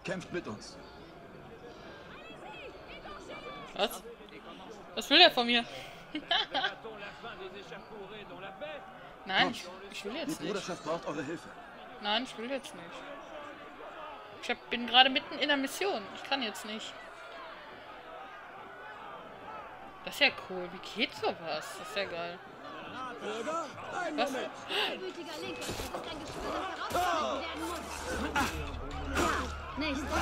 Kämpft mit uns. Was? Was will er von mir? Nein, ich will jetzt Die nicht. Bruderschaft braucht eure Hilfe. Nein, ich will jetzt nicht. Ich bin gerade mitten in der Mission. Ich kann jetzt nicht. Das ist ja cool. Wie geht sowas? Das ist ja geil. Was? Gütiger Linke, es ist ein Geschwür, das herausgefunden werden muss. Ja, nächstes.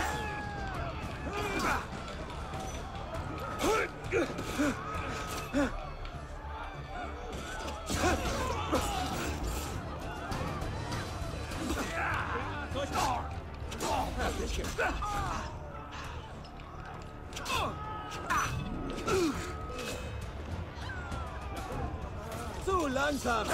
Zu langsam!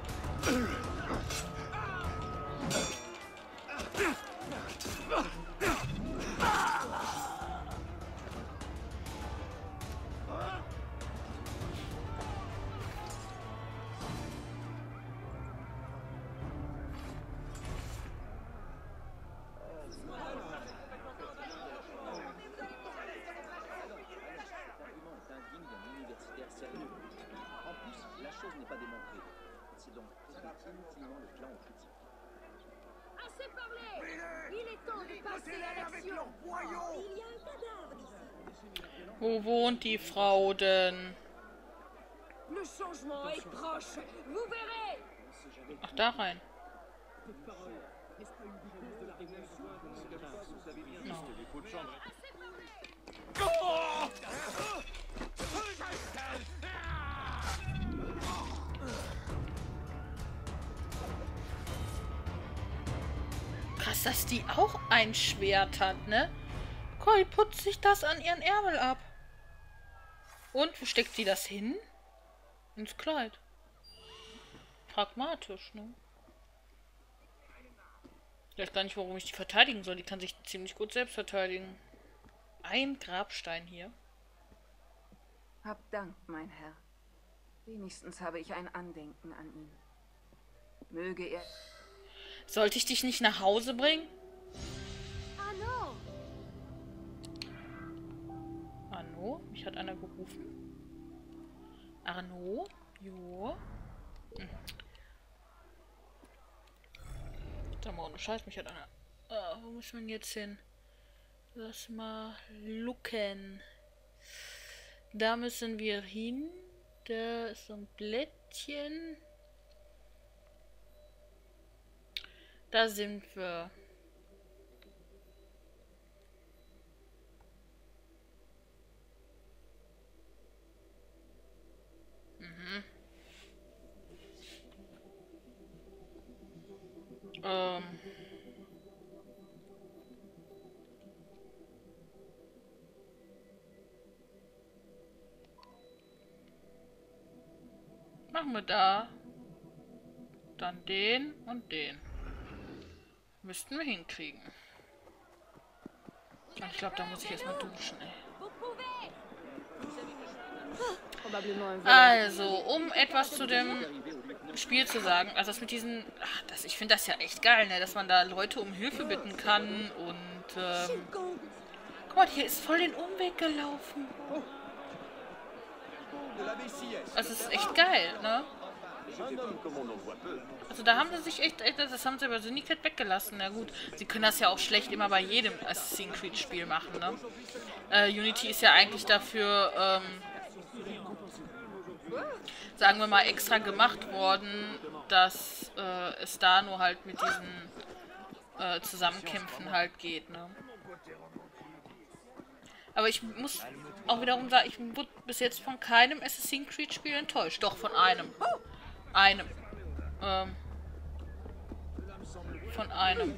Assez parlé! Il est temps de passer à l'action! Il y a un cadavre ici! Wo wohnt die Frau denn? Le changement est proche! Vous verrez! Ach, da rein. No. Krass, dass die auch ein Schwert hat, ne? Cool, putzt sich das an ihren Ärmel ab. Und wo steckt sie das hin? Ins Kleid. Pragmatisch, ne? Ich weiß gar nicht, warum ich die verteidigen soll. Die kann sich ziemlich gut selbst verteidigen. Ein Grabstein hier. Hab Dank, mein Herr. Wenigstens habe ich ein Andenken an ihn. Möge er... Sollte ich dich nicht nach Hause bringen? Arnaud! Arnaud? Mich hat einer gerufen. Arnaud? Jo. Hm. Sag mal, ohne Scheiß, mich hat einer... wo muss man jetzt hin? Lass mal lucken. Da müssen wir hin. Da ist so ein Blättchen. Da sind wir. Mhm. Machen wir da. Dann den und den. Müssten wir hinkriegen. Und ich glaube, da muss ich erstmal duschen, ey. Also, um etwas zu dem Spiel zu sagen, also das mit diesen, ich finde das ja echt geil, ne, dass man da Leute um Hilfe bitten kann und, guck mal, hier ist voll den Umweg gelaufen. Also, es ist echt geil, ne? Also da haben sie sich echt, das haben sie über Syndicate weggelassen. Na gut, sie können das ja auch schlecht immer bei jedem Assassin's Creed Spiel machen, ne? Unity ist ja eigentlich dafür, sagen wir mal, extra gemacht worden, dass es da nur halt mit diesen Zusammenkämpfen halt geht, ne? Aber ich muss auch wiederum sagen, ich wurde bis jetzt von keinem Assassin's Creed Spiel enttäuscht. Doch, von einem. Von einem.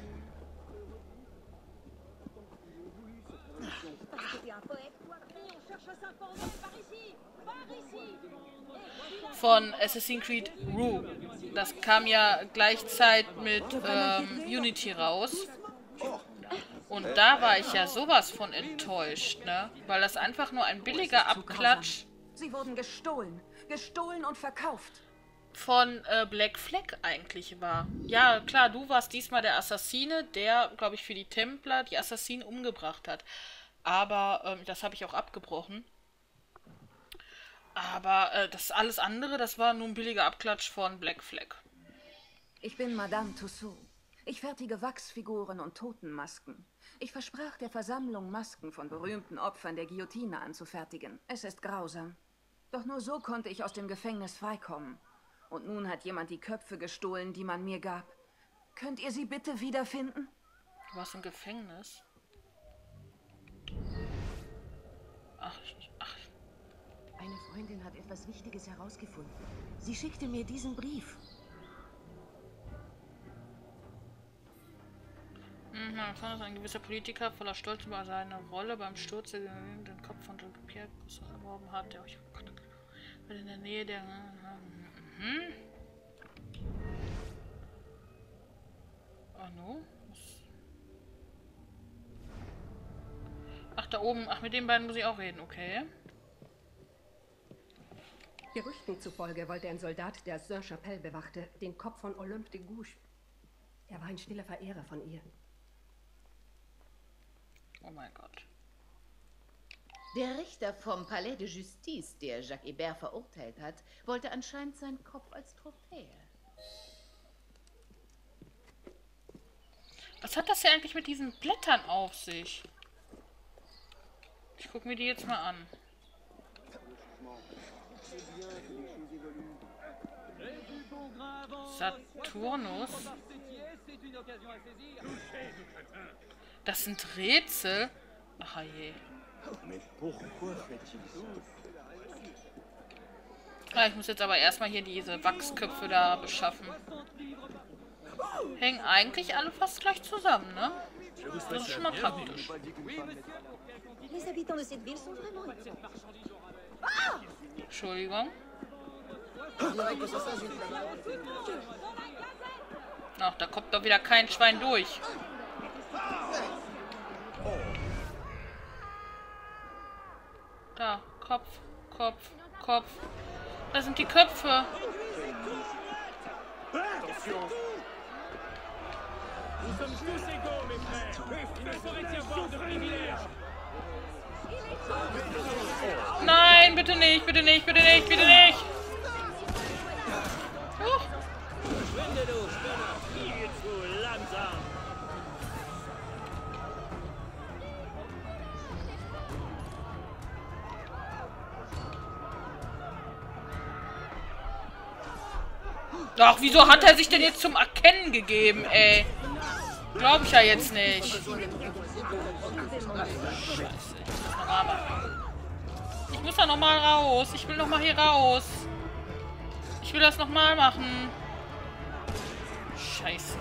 Von Assassin's Creed Rogue. Das kam ja gleichzeitig mit Unity raus. Und da war ich ja sowas von enttäuscht, ne? Weil das einfach nur ein billiger Abklatsch Sie wurden gestohlen. Gestohlen und verkauft. von Black Flag eigentlich war. Ja, klar, du warst diesmal der Assassine, der, glaube ich, für die Templer die Assassinen umgebracht hat. Aber das habe ich auch abgebrochen. Aber das alles andere, das war nur ein billiger Abklatsch von Black Flag. Ich bin Madame Tussaud. Ich fertige Wachsfiguren und Totenmasken. Ich versprach der Versammlung, Masken von berühmten Opfern der Guillotine anzufertigen. Es ist grausam. Doch nur so konnte ich aus dem Gefängnis freikommen. Und nun hat jemand die Köpfe gestohlen, die man mir gab. Könnt ihr sie bitte wiederfinden? Du warst im Gefängnis? Ach. Eine Freundin hat etwas Wichtiges herausgefunden. Sie schickte mir diesen Brief. Ein gewisser Politiker voller Stolz über seine Rolle beim Sturz den Kopf von Pierre erworben hat, der euch in der Nähe der... Oh no? Ach, da oben. Ach, mit den beiden muss ich auch reden, okay. Gerüchten zufolge wollte ein Soldat, der Saint-Chapelle bewachte, den Kopf von Olympe de Gouges. Er war ein stiller Verehrer von ihr. Oh mein Gott. Der Richter vom Palais de Justice, der Jacques Hébert verurteilt hat, wollte anscheinend seinen Kopf als Trophäe. Was hat das hier eigentlich mit diesen Blättern auf sich? Ich gucke mir die jetzt mal an. Saturnus. Das sind Rätsel. Ach je. Ich muss jetzt aber erstmal hier diese Wachsköpfe da beschaffen. Hängen eigentlich alle fast gleich zusammen, ne? Das ist schon mal praktisch. Entschuldigung. Ach, da kommt doch wieder kein Schwein durch. Da, Kopf, Kopf, Kopf. Da sind die Köpfe. Nein, bitte nicht, bitte nicht, bitte nicht, bitte nicht. Ach, wieso hat er sich denn jetzt zum Erkennen gegeben, ey? Glaube ich ja jetzt nicht. Scheiße, ich muss da nochmal raus. Ich will nochmal hier raus. Ich will das nochmal machen. Scheiße.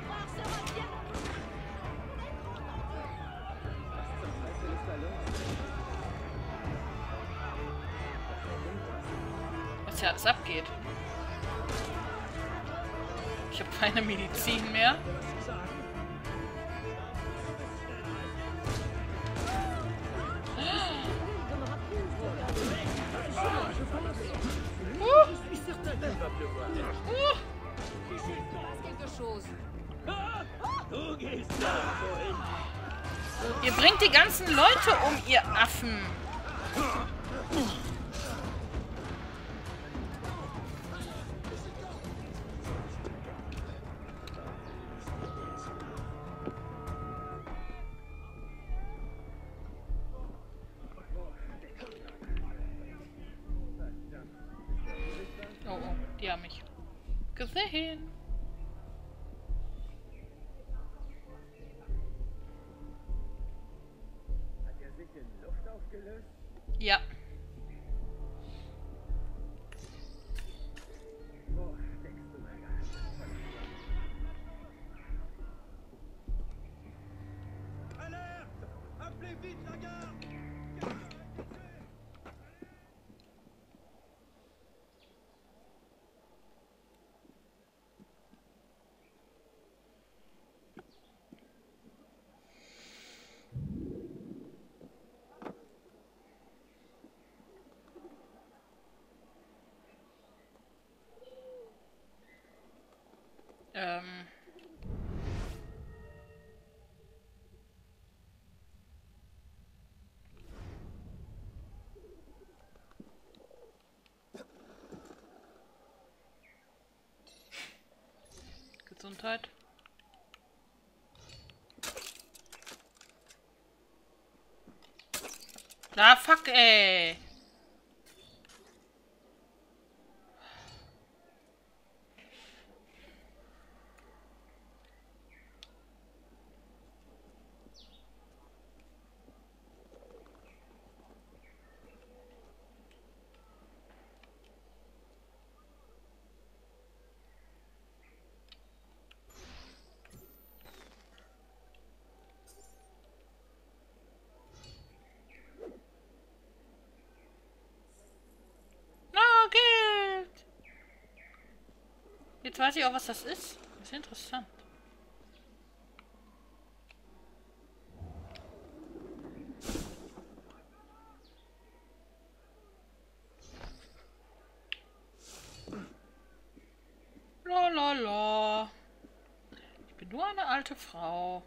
Was hier alles abgeht. Ich habe keine Medizin mehr. Ihr bringt die ganzen Leute um, ihr Affen. Oh, die haben mich gesehen. Ja. Gesundheit. Na, fuck, ey. Jetzt weiß ich auch, was das ist. Das ist interessant. Lalala. Ich bin nur eine alte Frau.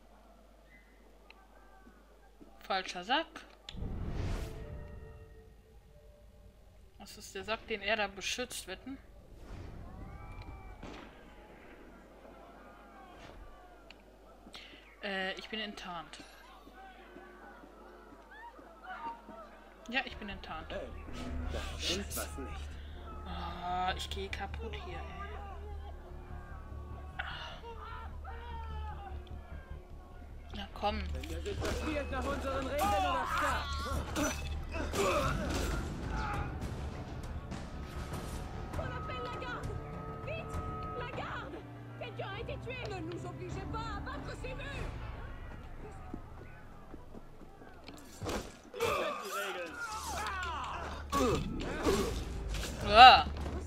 Falscher Sack. Das ist der Sack, den er da beschützt, wetten? Ich bin enttarnt. Ja, ich bin enttarnt. Hey, das stimmt was nicht. Ah, ich gehe kaputt hier, ey. Na komm. Wenn ihr sich verspielt nach unseren Regeln oder stark. On appelle la garde! Vite! La garde! Quelqu'un a été tué! Ne nous obligez pas à battre ces murs! Ah.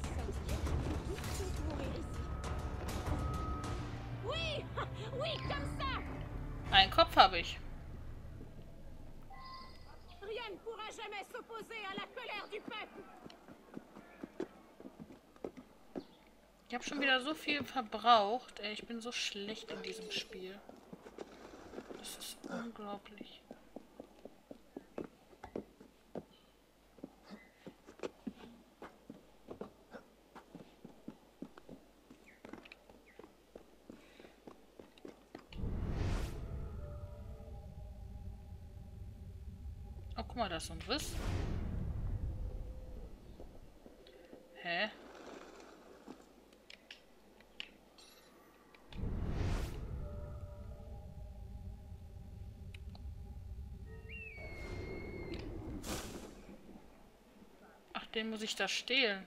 Oui! Oui, comme ça! Einen Kopf habe ich. Rien ne pourra jamais s'opposer à la colère du peuple! Ich habe schon wieder so viel verbraucht. Ey, ich bin so schlecht in diesem Spiel. Das ist unglaublich. Oh, guck mal, da ist so ein Riss. Hä? Ach, den muss ich da stehlen.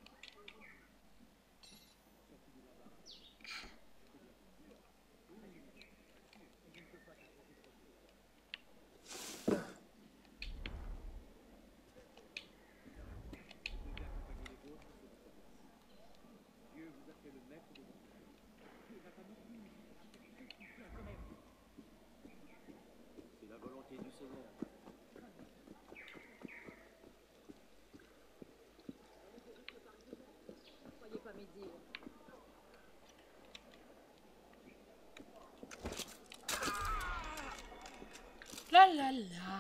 C'est la volonté du Seigneur. Croyez pas médire. La la la.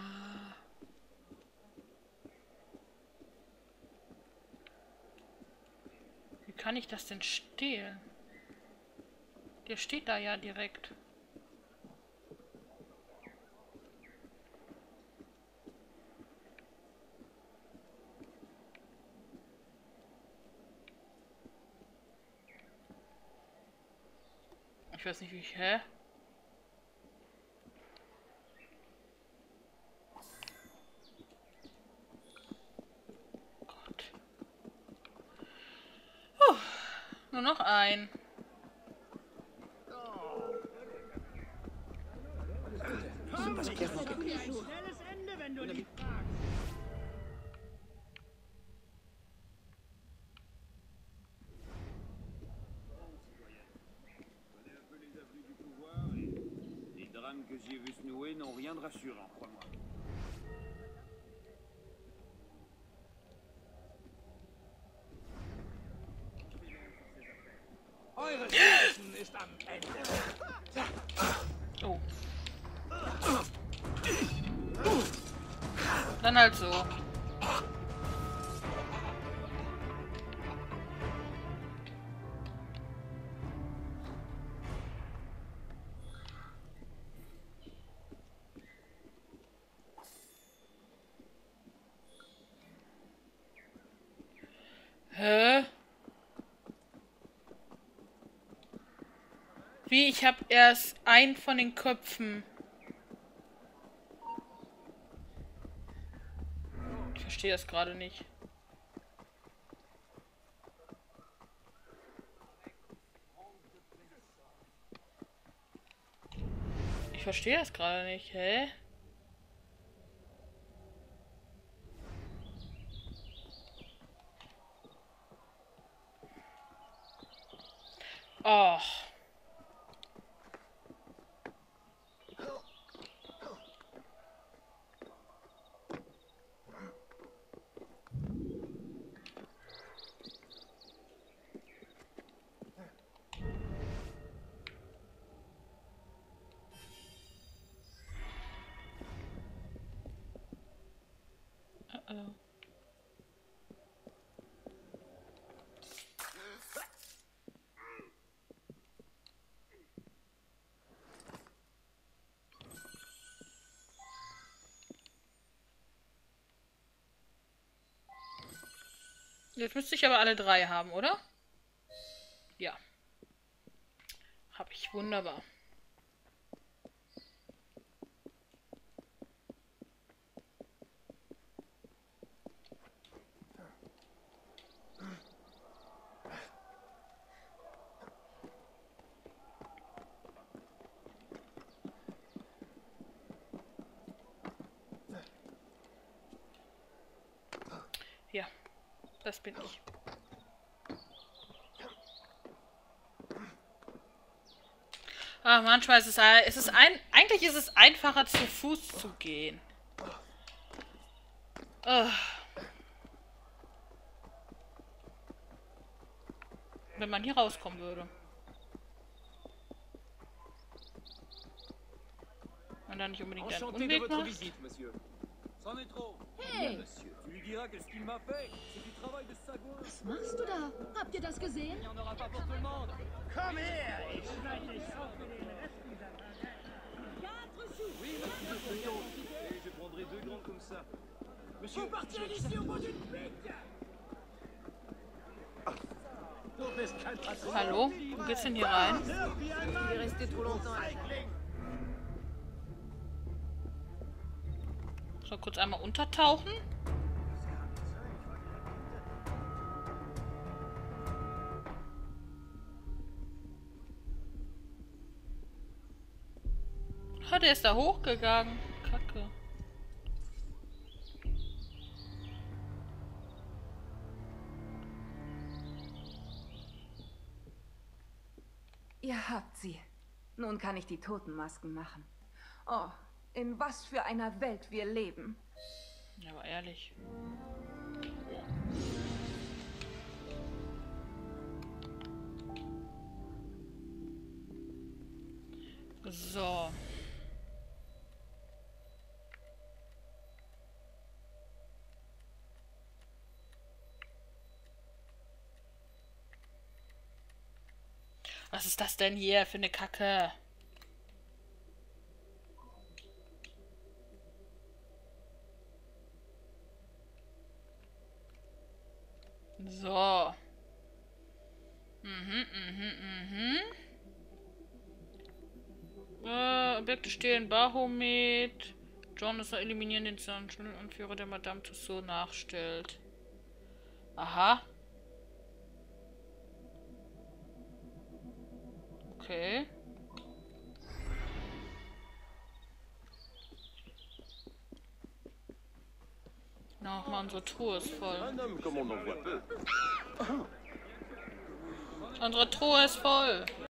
Wie kann ich das denn stehlen? Der steht da ja direkt. Ich weiß nicht, wie ich... Hä? Gott. Nur noch ein. Les drames que j'y ai vu se nouer n'ont rien de rassurant, crois-moi. Eure Schmerzen ist am Ende. Oh. Dann halt so. Wie, ich habe erst einen von den Köpfen. Ich verstehe das gerade nicht. Ich verstehe das gerade nicht, hä? Oh. Uh-oh. Jetzt müsste ich aber alle 3 haben, oder? Ja. Habe ich. Wunderbar. Ja, das bin ich. Ah, manchmal ist eigentlich ist es einfacher zu Fuß zu gehen. Wenn man hier rauskommen würde. Und dann nicht unbedingt einen Enchanté de Umweg votre macht. visite, monsieur. C'en est trop. Hey! Monsieur, tu lui diras que ce qu'il m'a fait, c'est du travail de sagouin. Was machst du da? Habt ihr das gesehen? Il n'y en aura pas pour tout le monde. Komm her, ich schneide dich auf für den Rest dieser Welt. 4 sous. Oui, monsieur le président. Et je prendrai 2 grands comme ça. Monsieur, Vous partez d'ici au bout d'une pique. Du bist kein Patron. Hallo? Wo geht's denn hier rein? Irgendwie ein Mann. Il est resté trop longtemps à la Feigling. So, kurz einmal untertauchen. Ah, der ist da hochgegangen. Kacke. Ihr habt sie. Nun kann ich die Totenmasken machen. Oh, in was für einer Welt wir leben. Ja, aber ehrlich. So. Was ist das denn hier für eine Kacke? So. Objekte stehen. Bahomet. John ist eliminieren den Anführer, der Madame Tussauds nachstellt. Aha. Okay. Nochmal, unsere Truhe ist voll. Un homme comme on en voit peu. Unsere Truhe ist voll.